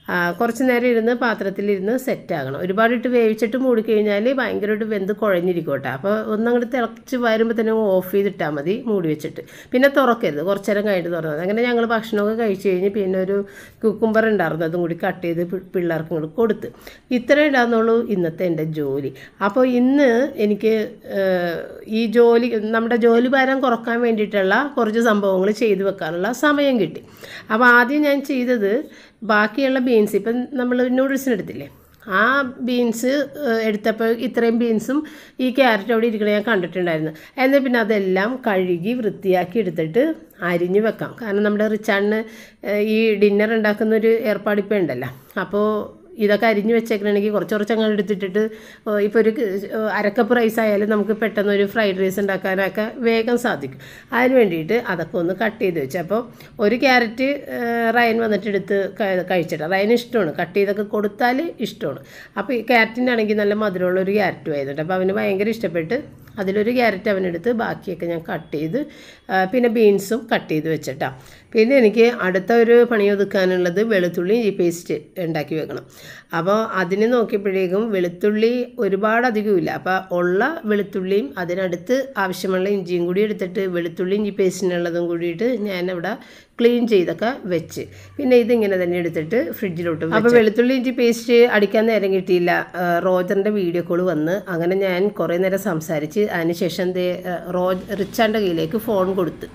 കുറച്ച് നേരം ഇരുന്ന് പാത്രത്തിലിരുന്ന് സെറ്റാകണം. ഒരുപാടിട്ട് വേവിച്ചിട്ട് മൂടിക്കഴിഞ്ഞാൽ ഭയങ്കരമായിട്ട് വെന്ത് കുഴഞ്ഞിരിക്കും കേട്ടോ. അപ്പോൾ ഒന്നങ്ങോട്ട് തിളച്ച് വരുമ്പോൾ തന്നെ ഓഫ് ചെയ്തിട്ടാൽ മതി മൂടി വെച്ചിട്ട്. പിന്നെ തുറക്കരുത്, കുറച്ച് നേരം കഴിഞ്ഞിട്ട് തുറന്നത്. അങ്ങനെ ഞങ്ങൾ ഭക്ഷണമൊക്കെ കഴിച്ച് കഴിഞ്ഞ് പിന്നെ ഒരു കുക്കുംബർ ഉണ്ടായിരുന്നു, അതും കൂടി കട്ട് ചെയ്ത് പിള്ളേർക്ക് കൂടി കൊടുത്ത്. ഇത്രയും ഉണ്ടാകുന്നുള്ളൂ ഇന്നത്തെ എൻ്റെ ജോലി. അപ്പോൾ ഇന്ന് എനിക്ക് ഈ ജോലി നമ്മുടെ ജോലി ഭാരം കുറക്കാൻ വേണ്ടിയിട്ടുള്ള കുറച്ച് സംഭവങ്ങൾ ചെയ്തു വെക്കാനുള്ള സമയം കിട്ടി. അപ്പോൾ ആദ്യം ഞാൻ ചെയ്തത് ബാക്കിയുള്ള ബീൻസ്, ഇപ്പം നമ്മൾ നൂഡിൽസിന് എടുത്തില്ലേ, ആ ബീൻസ് എടുത്തപ്പോൾ ഇത്രയും ബീൻസും ഈ ക്യാരറ്റ് അവിടെ ഇരിക്കണ ഞാൻ കണ്ടിട്ടുണ്ടായിരുന്നു. എന്നാൽ പിന്നെ അതെല്ലാം കഴുകി വൃത്തിയാക്കി എടുത്തിട്ട് അരിഞ്ഞ് വെക്കാം. കാരണം നമ്മുടെ റിച്ചാർഡിന് ഈ ഡിന്നർ ഉണ്ടാക്കുന്നൊരു ഏർപ്പാടിപ്പം ഉണ്ടല്ലോ. അപ്പോൾ ഇതൊക്കെ അരിഞ്ഞ് വെച്ചേക്കണമെങ്കിൽ കുറച്ച് കുറച്ച് അങ്ങനെ എടുത്തിട്ടിട്ട് ഇപ്പോൾ ഒരു അരക്കപ്പ് റൈസ് ആയാലും നമുക്ക് പെട്ടെന്നൊരു ഫ്രൈഡ് റൈസ് ഉണ്ടാക്കാനൊക്കെ വേഗം സാധിക്കും. അതിന് വേണ്ടിയിട്ട് അതൊക്കെ ഒന്ന് കട്ട് ചെയ്ത് വെച്ചു. അപ്പോൾ ഒരു ക്യാരറ്റ് റയൻ വന്നിട്ട് എടുത്ത് കഴിച്ചിട്ട്, റയന് ഇഷ്ടമാണ്, കട്ട് ചെയ്തൊക്കെ കൊടുത്താൽ ഇഷ്ടമാണ്. അപ്പോൾ ഈ ക്യാരറ്റിനാണെങ്കിൽ നല്ല മധുരമുള്ള ഒരു ക്യാരറ്റും ആയതുകൊണ്ട് അപ്പോൾ അവന് ഭയങ്കര ഇഷ്ടപ്പെട്ട് അതിലൊരു ക്യാരറ്റ് അവനെടുത്ത് ബാക്കിയൊക്കെ ഞാൻ കട്ട് ചെയ്ത് പിന്നെ ബീൻസും കട്ട് ചെയ്ത് വെച്ചിട്ടാണ്. പിന്നെ എനിക്ക് അടുത്ത ഒരു പണി ഒതുക്കാനുള്ളത് വെളുത്തുള്ളി ഈ പേസ്റ്റ് ഉണ്ടാക്കി വെക്കണം. അപ്പോൾ അതിന് നോക്കിയപ്പോഴേക്കും വെളുത്തുള്ളി ഒരുപാട് അധികമില്ല. അപ്പോൾ ഉള്ള വെളുത്തുള്ളിയും അതിനടുത്ത് ആവശ്യമുള്ള ഇഞ്ചിയും കൂടി എടുത്തിട്ട് വെളുത്തുള്ളി ഇഞ്ചി പേസ്റ്റിനുള്ളതും കൂടിയിട്ട് ഞാൻ അവിടെ ക്ലീൻ ചെയ്തൊക്കെ വെച്ച് പിന്നെ ഇതിങ്ങനെ തന്നെ എടുത്തിട്ട് ഫ്രിഡ്ജിലോട്ട്. അപ്പോൾ വെളുത്തുള്ളി ഇഞ്ചി പേസ്റ്റ് അടിക്കാൻ നേരം കിട്ടിയില്ല. റോജറിൻ്റെ വീഡിയോ കോൾ വന്ന് അങ്ങനെ ഞാൻ കുറേ നേരം സംസാരിച്ച് അതിന് ശേഷം റോജ് റിച്ചാൻ്റെ കയ്യിലേക്ക് ഫോൺ കൊടുത്ത്.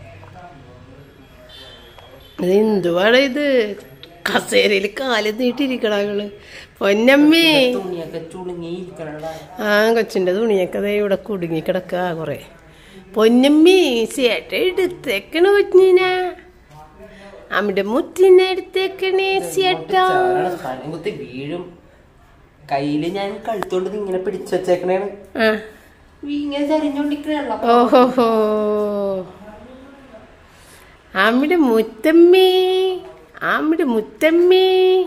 ഇത് എന്തുവാണ് ഇത്, കസേരയിൽ കാല് നീട്ടിരിക്കണ അവള്. പൊന്നമ്മേ, ആ കൊച്ചിൻ്റെ തുണിയൊക്കെ ഇവിടെ കുടുങ്ങി കിടക്കുക കുറെ. പൊന്നമ്മേ, ചേട്ട എടുത്തേക്കണ കൊച്ചിന, അമ്മയുടെ മുറ്റിനെ എടുത്തേക്കണേ ചേട്ടാ. വീഴും കയ്യില് ഞാൻ കഴുത്തോണ്ട് ഇങ്ങനെ പിടിച്ചു വെച്ചേക്കണേണ്. ഇങ്ങനെ ചരിഞ്ഞോണ്ടിരിക്കണ. ഓഹോഹോ, അമ്മയുടെ മുത്തമ്മേ, അമ്മയുടെ മുത്തമ്മേ.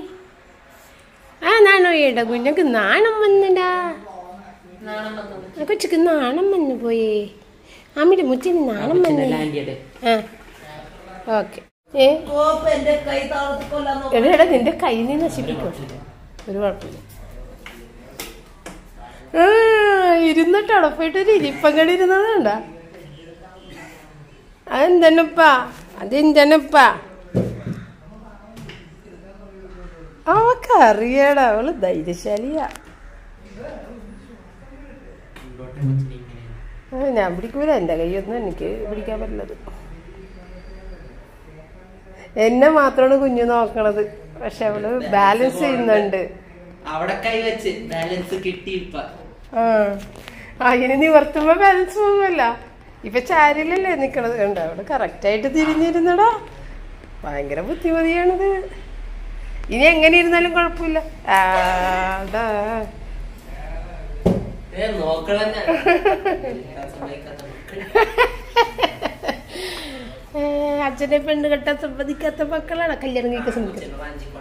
ആ നാണോ ഏടാ കുഞ്ഞക്ക് നാണം വന്നടാ, കൊച്ചക്ക് നാണം വന്നു പോയേ. അമ്മയുടെ മുത്തിന് നാണം വന്നേ. ആ ഓക്കെ. ഏ എടാ നിന്റെ കൈ നീ നശിപ്പിക്കും, ഒരു കുഴപ്പമില്ല. ആ ഇരുന്നിട്ട് അടപ്പായിട്ടൊരു ഇരിപ്പങ്ങടി ഇരുന്നതാണ്ടാ. അതെന്തന്നപ്പാ, അതെന്തന്നപ്പാ, അവക്കറിയാടാ, അവള് ധൈര്യശാലിയാ. ഞാൻ പിടിക്കൂല, എൻ്റെ കൈയൊന്നും എനിക്ക് പിടിക്കാൻ പറ്റുന്നത്. എന്നെ മാത്രമാണ് കുഞ്ഞു നോക്കണത്, പക്ഷെ അവള് ബാലൻസ് ചെയ്യുന്നുണ്ട്. അവിടെ കൈ വെച്ച് ബാലൻസ് കിട്ടി. ആ അതിന് നിവർത്തുമ്പോ ബാലൻസ് പോകുമല്ല. ഇപ്പൊ ചാരിലല്ലേ നിക്കണത്, കണ്ടോ അവിടെ കറക്റ്റായിട്ട് തിരിഞ്ഞിരുന്നടാ. ഭയങ്കര ബുദ്ധിമതിയാണിത്. ഇനി എങ്ങനെ ഇരുന്നാലും കുഴപ്പമില്ല. അതാ അച്ഛനെ പെണ്ണ് കെട്ടാൻ സമ്മതിക്കാത്ത മക്കളാണ് കല്യാണം കഴിക്കാൻ സമ്മതിക്കുന്നത്.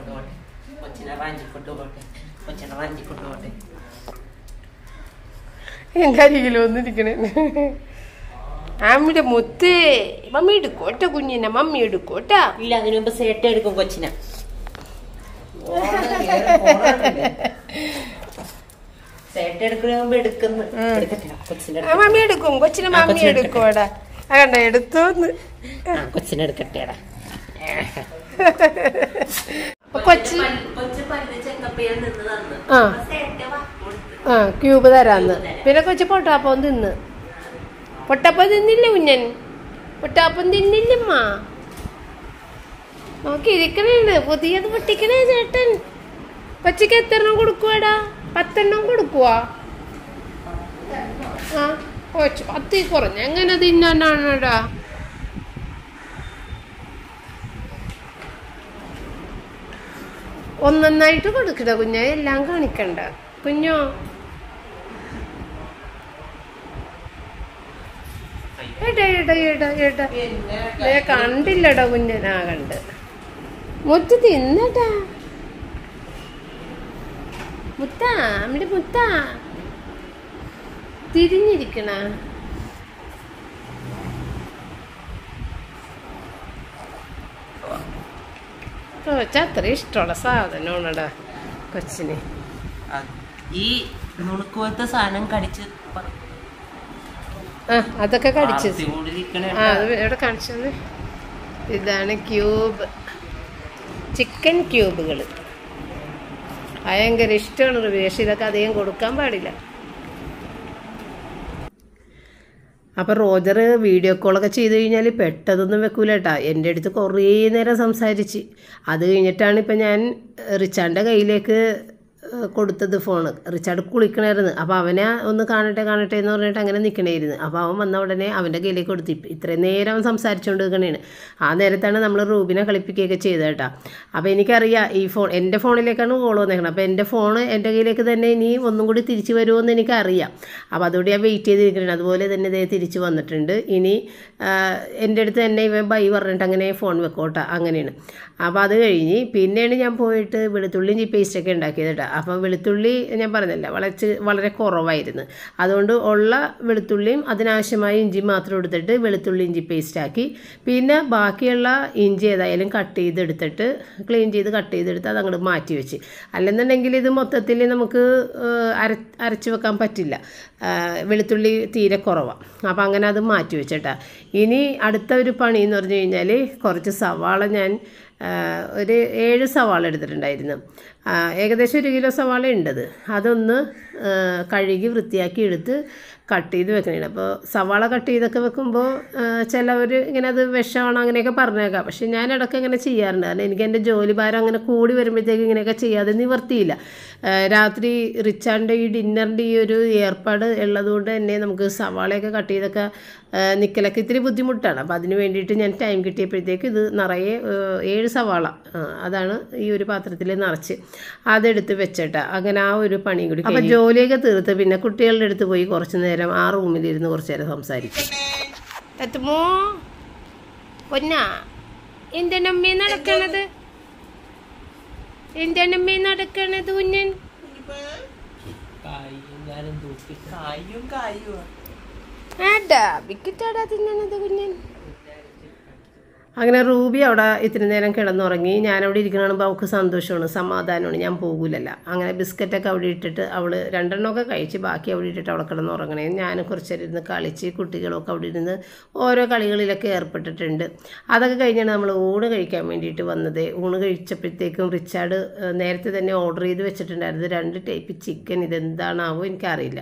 എന്റെ അരികിലും ഒന്നിരിക്കണേ. അമ്മയുടെ മുത്തേ, മമ്മി എടുക്കോട്ടെ കുഞ്ഞിനെ, മമ്മി എടുക്കോട്ടാ. ഇല്ല, അതിനു മുമ്പ് സേട്ട എടുക്കും കൊച്ചിനെ. സേട്ട എടുക്കുന്ന മുമ്പ് എടുക്കുന്നു. മമ്മി എടുക്കും കൊച്ചിനെ, മമ്മി എടുക്കോടാ. കണ്ട എടുത്തോന്ന്, കൊച്ചിനെ എടുക്കട്ടേടാ. കൊച്ചി ആ ആ ക്യൂബ് തരാന്ന്. പിന്നെ കൊച്ചു പൊട്ടാപ്പം തിന്ന്. പൊട്ടാപ്പം തിന്നില്ല കുഞ്ഞൻ, പൊട്ടാപ്പം തിന്നില്ലമ്മ. നോക്കി ഇരിക്കണേണ്ട്, പുതിയത് പൊട്ടിക്കണേ ചേട്ടൻ. കൊച്ചിക്ക് എത്ര എണ്ണം കൊടുക്കുവാടാ? പത്തെണ്ണം കൊടുക്കുവാ? ആ കൊച്ചു പത്തി കുറഞ്ഞ എങ്ങനെ തിന്നാനാണോടാ? ഒന്നൊന്നായിട്ട് കൊടുക്കട കുഞ്ഞ, എല്ലാം കാണിക്കണ്ട കുഞ്ഞോ. ഏട്ടാ ഏട്ടാ ഏട്ടാ ഏട്ടാ കണ്ടില്ലടാ കുഞ്ഞനാ, കണ്ട് മുത്ത് തിന്നട്ടാ. മുത്താ, നമ്മുടെ മുത്താ തിരിഞ്ഞിരിക്കണ. കൊച്ച അത്ര ഇഷ്ടമുള്ള സാധനമാണടാ കൊച്ചിന്. ഈ നുണുക്ക് പോലത്തെ സാധനം കടിച്ച് ആ അതൊക്കെ കടിച്ചു. ആ അത് എവിടെ കാണിച്ചത്? ഇതാണ് ക്യൂബ്, ചിക്കൻ ക്യൂബുകൾ. ഭയങ്കര ഇഷ്ടമാണ് പക്ഷേ ഇതൊക്കെ അധികം കൊടുക്കാൻ പാടില്ല. അപ്പം റോജർ വീഡിയോ കോളൊക്കെ ചെയ്ത് കഴിഞ്ഞാൽ പെട്ടതൊന്നും വെക്കൂല കേട്ടോ. എൻ്റെ അടുത്ത് കുറേ നേരം സംസാരിച്ച് അത് കഴിഞ്ഞിട്ടാണ് ഇപ്പം ഞാൻ റിച്ചാർഡിൻ്റെ കയ്യിലേക്ക് കൊടുത്തത് ഫോണ്. റിച്ചാർഡ് കുളിക്കണമായിരുന്നു. അപ്പോൾ അവനെ ഒന്ന് കാണട്ടെ കാണട്ടെ എന്ന് പറഞ്ഞിട്ട് അങ്ങനെ നിൽക്കണമായിരുന്നു. അപ്പോൾ അവൻ വന്ന ഉടനെ അവൻ്റെ കയ്യിലേക്ക് കൊടുത്ത് ഇത്രയും നേരം അവൻ സംസാരിച്ചുകൊണ്ട് നിൽക്കണേണ്. ആ നേരത്താണ് നമ്മൾ റൂബിനെ കളിപ്പിക്കുകയൊക്കെ ചെയ്തത് കേട്ടോ. അപ്പോൾ എനിക്കറിയാം ഈ ഫോൺ എൻ്റെ ഫോണിലേക്കാണ് കോൾ വന്നേക്കണം. അപ്പോൾ എൻ്റെ ഫോൺ എൻ്റെ കയ്യിലേക്ക് തന്നെ ഇനി ഒന്നും കൂടി തിരിച്ച് വരുമോയെന്ന് എനിക്കറിയാം. അപ്പോൾ അതുകൊണ്ട് ഞാൻ വെയിറ്റ് ചെയ്തിരിക്കണേ. അതുപോലെ തന്നെ ഇതേ തിരിച്ച് വന്നിട്ടുണ്ട്. ഇനി എൻ്റെ അടുത്ത് തന്നെ ഇവ ബൈ പറഞ്ഞിട്ട് അങ്ങനെ ഫോൺ വെക്കോട്ടെ, അങ്ങനെയാണ്. അപ്പോൾ അത് കഴിഞ്ഞ് പിന്നെയാണ് ഞാൻ പോയിട്ട് വെളുത്തുള്ളി ഇഞ്ചി പേസ്റ്റൊക്കെ ഉണ്ടാക്കിയത് കേട്ടോ. അപ്പോൾ വെളുത്തുള്ളി ഞാൻ പറഞ്ഞില്ല വളച്ച് വളരെ കുറവായിരുന്നു. അതുകൊണ്ട് ഉള്ള വെളുത്തുള്ളിയും അതിനാവശ്യമായ ഇഞ്ചി മാത്രം എടുത്തിട്ട് വെളുത്തുള്ളി ഇഞ്ചി പേസ്റ്റാക്കി. പിന്നെ ബാക്കിയുള്ള ഇഞ്ചി ഏതായാലും കട്ട് ചെയ്തെടുത്തിട്ട് ക്ലീൻ ചെയ്ത് കട്ട് ചെയ്തെടുത്ത് അത് അങ്ങോട്ട് മാറ്റി വെച്ച്. അല്ലെന്നുണ്ടെങ്കിൽ ഇത് മൊത്തത്തിൽ നമുക്ക് അര അരച്ച് വെക്കാൻ പറ്റില്ല. വെളുത്തുള്ളി തീരെ കുറവാണ്. അപ്പോൾ അങ്ങനെ അത് മാറ്റി വെച്ചിട്ടാ. ഇനി അടുത്ത ഒരു പണി എന്ന് പറഞ്ഞു കഴിഞ്ഞാൽ കുറച്ച് സവാള ഞാൻ ഒരു ഏഴ് സവാള എടുത്തിട്ടുണ്ടായിരുന്നു. ഏകദേശം ഒരു കിലോ സവാള ഉണ്ടത്. അതൊന്ന് കഴുകി വൃത്തിയാക്കി എടുത്ത് കട്ട് ചെയ്ത് വെക്കണേണ്. അപ്പോൾ സവാള കട്ട് ചെയ്തൊക്കെ വെക്കുമ്പോൾ ചിലവർ ഇങ്ങനെ അത് വിഷമാണ് അങ്ങനെയൊക്കെ പറഞ്ഞേക്കാം. പക്ഷേ ഞാൻ ഇടയ്ക്ക് ഇങ്ങനെ ചെയ്യാറുണ്ട്. കാരണം എനിക്ക് എൻ്റെ ജോലി ഭാരം അങ്ങനെ കൂടി വരുമ്പോഴത്തേക്ക് ഇങ്ങനെയൊക്കെ ചെയ്യാതെ നിവർത്തിയില്ല. രാത്രി റിച്ചാർഡിൻ്റെ ഈ ഡിന്നറിൻ്റെ ഈ ഒരു ഏർപ്പാട് ഉള്ളതുകൊണ്ട് തന്നെ നമുക്ക് സവാളയൊക്കെ കട്ട് ചെയ്തൊക്കെ നിൽക്കലൊക്കെ ഇത്തിരി ബുദ്ധിമുട്ടാണ്. അപ്പോൾ അതിന് വേണ്ടിയിട്ട് ഞാൻ ടൈം കിട്ടിയപ്പോഴത്തേക്ക് ഇത് നിറയെ ഏഴ് സവാള അതാണ് ഈ ഒരു പാത്രത്തിൽ നിറച്ച് അതെടുത്ത് വെച്ചിട്ട് അങ്ങനെ ആ ഒരു പണിയും കൂടി. അപ്പോൾ ജോലിയൊക്കെ തീർത്ത് പിന്നെ കുട്ടികളുടെ അടുത്ത് പോയി കുറച്ച് നേരം ആ റൂമിലിരുന്ന് കുറച്ച് നേരം സംസാരിക്കും. എത്തുമോ പൊന്നാ എന്താണ് അമ്മേ നടക്കണത്? എന്താണ് അമ്മേ നടക്കണത് കുഞ്ഞൻ? ആടാ വിക്കിട്ടാടാ തിന്നണത് കുഞ്ഞൻ. അങ്ങനെ റൂബി അവിടെ ഇത്തിരി നേരം കിടന്നുറങ്ങി. ഞാനവിടെ ഇരിക്കണമെങ്കിൽ അവൾക്ക് സന്തോഷമാണ്, സമാധാനമാണ്. ഞാൻ പോകില്ലല്ലോ. അങ്ങനെ ബിസ്ക്കറ്റൊക്കെ അവിടെ ഇട്ടിട്ട് അവൾ രണ്ടെണ്ണമൊക്കെ കഴിച്ച് ബാക്കി അവിടെ ഇട്ടിട്ട് അവിടെ കിടന്നുറങ്ങണേ. ഞാൻ കുറച്ചേരം ഇരുന്ന് കളിച്ച് കുട്ടികളൊക്കെ അവിടെ ഇരുന്ന് ഓരോ കളികളിലൊക്കെ ഏർപ്പെട്ടിട്ടുണ്ട്. അതൊക്കെ കഴിഞ്ഞാണ് നമ്മൾ ഊണ് കഴിക്കാൻ വേണ്ടിയിട്ട് വന്നത്. ഊണ് കഴിച്ചപ്പോഴത്തേക്കും റിച്ചാർഡ് നേരത്തെ തന്നെ ഓർഡർ ചെയ്ത് വെച്ചിട്ടുണ്ടായിരുന്നു രണ്ട് ടൈപ്പ് ചിക്കൻ. ഇതെന്താണാവോ എനിക്കറിയില്ല.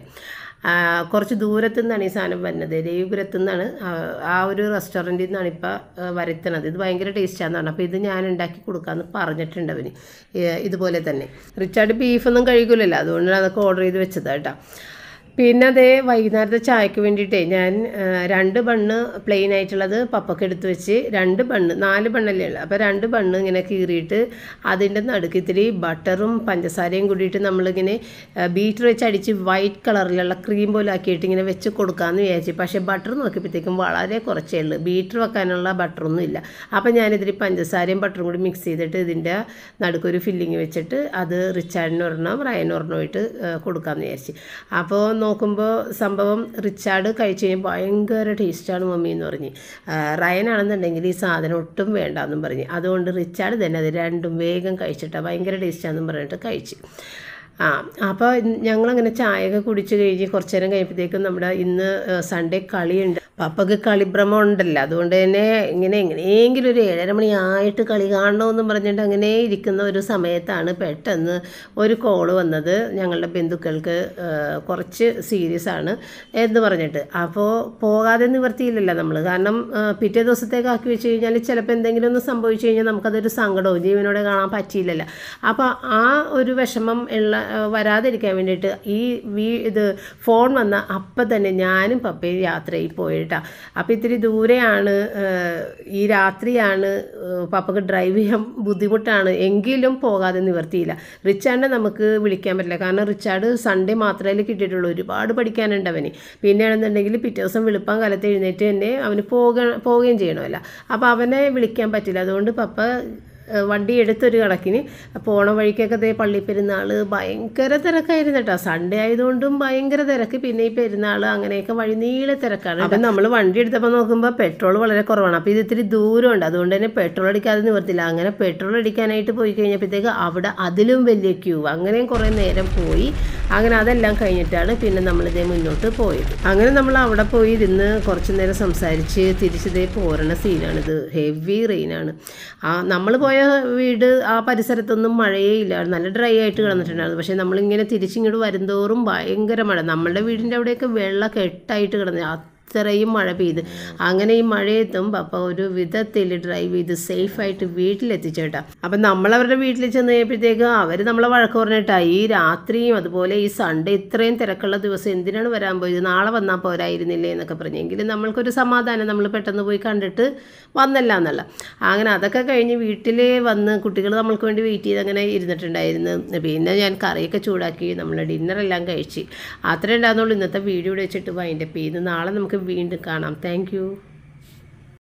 കുറച്ച് ദൂരത്തു നിന്നാണ് ഈ സാധനം വരുന്നത്. രവിപുരത്തു നിന്നാണ് ആ ഒരു റെസ്റ്റോറൻറ്റിൽ നിന്നാണ് ഇപ്പോൾ വരുത്തണത്. ഇത് ഭയങ്കര ടേസ്റ്റാണെന്നാണ്. അപ്പോൾ ഇത് ഞാൻ ഉണ്ടാക്കി കൊടുക്കാമെന്ന് പറഞ്ഞിട്ടുണ്ട് അവന്. ഇതുപോലെ തന്നെ റിച്ചാർഡ് ബീഫൊന്നും കഴിക്കില്ലല്ലോ, അതുകൊണ്ടാണ് അതൊക്കെ ഓർഡർ ചെയ്ത് വെച്ചത് കേട്ടോ. പിന്നെ അതേ വൈകുന്നേരത്തെ ചായക്ക് വേണ്ടിയിട്ടേ ഞാൻ രണ്ട് ബണ്ണ് പ്ലെയിൻ ആയിട്ടുള്ളത് പപ്പക്ക് എടുത്ത് വെച്ച് രണ്ട് ബണ്ണ് നാല് ബണ്ണല്ലേ ഉള്ളു. അപ്പോൾ രണ്ട് ബണ്ണ് ഇങ്ങനെ കീറിയിട്ട് അതിൻ്റെ നടുക്ക് ഇത്തിരി ബട്ടറും പഞ്ചസാരയും കൂടിയിട്ട് നമ്മളിങ്ങനെ ബീറ്റർ വെച്ച് അടിച്ച് വൈറ്റ് കളറിലുള്ള ക്രീം പോലെ ആക്കിയിട്ട് ഇങ്ങനെ വെച്ച് കൊടുക്കാമെന്ന് വിചാരിച്ചു. പക്ഷേ ബട്ടർ നോക്കിയപ്പോഴത്തേക്കും വളരെ കുറച്ചേ ഉള്ളൂ, ബീറ്റർ വെക്കാനുള്ള ബട്ടറൊന്നും ഇല്ല. അപ്പോൾ ഞാനിതിരി പഞ്ചസാരയും ബട്ടറും കൂടി മിക്സ് ചെയ്തിട്ട് ഇതിൻ്റെ നടുക്കൊരു ഫില്ലിങ് വെച്ചിട്ട് അത് റിച്ചാർഡിന് ഒരെണ്ണം റയന് ഒരെണ്ണമായിട്ട് കൊടുക്കാമെന്ന് വിചാരിച്ചു. അപ്പോൾ നോക്കുമ്പോൾ സംഭവം റിച്ചാർഡ് കഴിച്ച് കഴിഞ്ഞാൽ ഭയങ്കര ടേസ്റ്റാണ് മമ്മി എന്ന് പറഞ്ഞ്. റയനാണെന്നുണ്ടെങ്കിൽ ഈ സാധനം ഒട്ടും വേണ്ടാന്നും പറഞ്ഞ്. അതുകൊണ്ട് റിച്ചാർഡ് തന്നെ അത് രണ്ടും വേഗം കഴിച്ചിട്ടാണ് ഭയങ്കര ടേസ്റ്റാണെന്നും പറഞ്ഞിട്ട് കഴിച്ച്. ആ അപ്പോൾ ഞങ്ങളങ്ങനെ ചായയൊക്കെ കുടിച്ച് കഴിഞ്ഞ് കുറച്ച് നേരം കഴിയുമ്പോഴത്തേക്കും നമ്മുടെ ഇന്ന് സൺഡേ കളിയുണ്ട്. പപ്പക്ക് കളിഭ്രമം ഉണ്ടല്ലോ, അതുകൊണ്ട് തന്നെ ഇങ്ങനെ എങ്ങനെയെങ്കിലും ഒരു ഏഴര മണിയായിട്ട് കളി കാണണമെന്നും പറഞ്ഞിട്ട് അങ്ങനെ ഇരിക്കുന്ന ഒരു സമയത്താണ് പെട്ടെന്ന് ഒരു കോള് വന്നത്. ഞങ്ങളുടെ ബന്ധുക്കൾക്ക് കുറച്ച് സീരിയസ് ആണ് എന്ന് പറഞ്ഞിട്ട്. അപ്പോൾ പോകാതെ നിവർത്തിയില്ലല്ലോ നമ്മൾ. കാരണം പിറ്റേ ദിവസത്തേക്ക് ആക്കി വെച്ച് കഴിഞ്ഞാൽ ചിലപ്പോൾ എന്തെങ്കിലും ഒന്ന് സംഭവിച്ചു കഴിഞ്ഞാൽ നമുക്കതൊരു സങ്കടവും ജീവനോടെ കാണാൻ പറ്റിയില്ലല്ലോ. അപ്പോൾ ആ ഒരു വിഷമം ഉള്ള വരാതിരിക്കാൻ വേണ്ടിയിട്ട് ഈ വീ ഇത് ഫോൺ വന്ന അപ്പം തന്നെ ഞാനും പപ്പയും യാത്രയിൽ പോയിട്ടാണ്. അപ്പോൾ ഇത്തിരി ദൂരെയാണ്, ഈ രാത്രിയാണ്, പപ്പക്ക് ഡ്രൈവ് ചെയ്യാൻ ബുദ്ധിമുട്ടാണ്. എങ്കിലും പോകാതെ നിവർത്തിയില്ല. റിച്ചാർഡിനെ നമുക്ക് വിളിക്കാൻ പറ്റില്ല, കാരണം റിച്ചാർഡ് സൺഡേ മാത്രമേ കിട്ടിയിട്ടുള്ളൂ. ഒരുപാട് പഠിക്കാനുണ്ട് അവന്. പിന്നെയാണെന്നുണ്ടെങ്കിൽ പിറ്റേ ദിവസം വെളുപ്പാൻ കാലത്ത് എഴുന്നേറ്റ് തന്നെ അവന് പോക പോവുകയും ചെയ്യണമല്ലോ. അപ്പോൾ അവനെ വിളിക്കാൻ പറ്റില്ല. അതുകൊണ്ട് പപ്പ വണ്ടി എടുത്തൊരു കണക്കിന് പോണ വഴിക്കൊക്കെ അതേ പള്ളി പെരുന്നാൾ ഭയങ്കര തിരക്കായിരുന്നു കേട്ടോ. സൺഡേ ആയതുകൊണ്ടും ഭയങ്കര തിരക്ക്. പിന്നെ ഈ പെരുന്നാൾ അങ്ങനെയൊക്കെ വഴി നീളെ തിരക്കാണ്. അപ്പം നമ്മൾ വണ്ടി എടുത്തപ്പോൾ നോക്കുമ്പോൾ പെട്രോൾ വളരെ കുറവാണ്. അപ്പോൾ ഇത് ഇത്തിരി ദൂരമുണ്ട്, അതുകൊണ്ട് തന്നെ പെട്രോൾ അടിക്കാതെ നിവർത്തില്ല. അങ്ങനെ പെട്രോൾ അടിക്കാനായിട്ട് പോയി കഴിഞ്ഞപ്പോഴത്തേക്ക് അവിടെ അതിലും വലിയ ക്യൂ. അങ്ങനെയും കുറേ നേരം പോയി. അങ്ങനെ അതെല്ലാം കഴിഞ്ഞിട്ടാണ് പിന്നെ നമ്മളിതേ മുന്നോട്ട് പോയത്. അങ്ങനെ നമ്മൾ അവിടെ പോയി ഇരുന്ന് കുറച്ച് നേരം സംസാരിച്ച് തിരിച്ചിതേ പോരണ സീനാണിത്. ഹെവി റെയിനാണ്. ആ നമ്മൾ പോയ വീട് ആ പരിസരത്തൊന്നും മഴയേ ഇല്ല, നല്ല ഡ്രൈ ആയിട്ട് കിടന്നിട്ടുണ്ടായിരുന്നു. പക്ഷേ നമ്മളിങ്ങനെ തിരിച്ചിങ്ങോട്ട് വരുന്തോറും ഭയങ്കര മഴ. നമ്മളുടെ വീടിൻ്റെ അവിടെയൊക്കെ വെള്ളം കെട്ടായിട്ട് കിടന്നു, അത്രയും മഴ പെയ്ത്. അങ്ങനെ ഈ മഴയെത്തും അപ്പോൾ ഒരു വിധത്തിൽ ഡ്രൈവ് ചെയ്ത് സേഫായിട്ട് വീട്ടിലെത്തിച്ചേട്ടാ. അപ്പം നമ്മളവരുടെ വീട്ടിൽ ചെന്ന് കഴിയുമ്പോഴത്തേക്ക് അവർ നമ്മളെ വഴക്ക് പറഞ്ഞിട്ടാ, ഈ രാത്രിയും അതുപോലെ ഈ സൺഡേ ഇത്രയും തിരക്കുള്ള ദിവസം എന്തിനാണ് വരാൻ പോയത്, നാളെ വന്നാൽ പോരായിരുന്നില്ലേ എന്നൊക്കെ പറഞ്ഞെങ്കിലും നമ്മൾക്കൊരു സമാധാനം, നമ്മൾ പെട്ടെന്ന് പോയി കണ്ടിട്ട് വന്നല്ല എന്നല്ല. അങ്ങനെ അതൊക്കെ കഴിഞ്ഞ് വീട്ടിൽ വന്ന് കുട്ടികൾ നമ്മൾക്ക് വേണ്ടി വെയിറ്റ് ചെയ്ത് അങ്ങനെ ഇരുന്നിട്ടുണ്ടായിരുന്നു. പിന്നെ ഞാൻ കറിയൊക്കെ ചൂടാക്കി നമ്മൾ ഡിന്നറെല്ലാം കഴിച്ച്. അത്രേ ഉണ്ടായിരുന്നുള്ളൂ ഇന്നത്തെ വീഡിയോ വെച്ചിട്ട് വൈൻഡപ്പ് ചെയ്യുന്നു. നാളെ നമുക്ക് വീണ്ടും കാണാം. Thank U.